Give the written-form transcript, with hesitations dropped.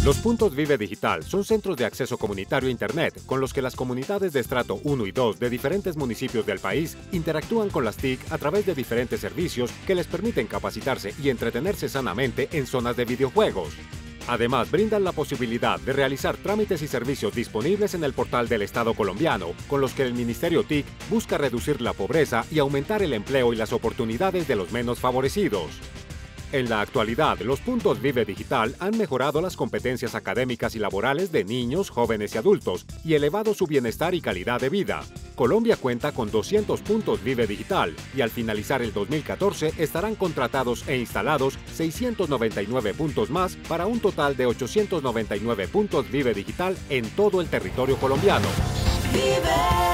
Los puntos Vive Digital son centros de acceso comunitario a Internet con los que las comunidades de estrato 1 y 2 de diferentes municipios del país interactúan con las TIC a través de diferentes servicios que les permiten capacitarse y entretenerse sanamente en zonas de videojuegos. Además, brindan la posibilidad de realizar trámites y servicios disponibles en el portal del Estado colombiano, con los que el Ministerio TIC busca reducir la pobreza y aumentar el empleo y las oportunidades de los menos favorecidos. En la actualidad, los puntos Vive Digital han mejorado las competencias académicas y laborales de niños, jóvenes y adultos y elevado su bienestar y calidad de vida. Colombia cuenta con 200 puntos Vive Digital y al finalizar el 2014 estarán contratados e instalados 699 puntos más para un total de 899 puntos Vive Digital en todo el territorio colombiano. Vive.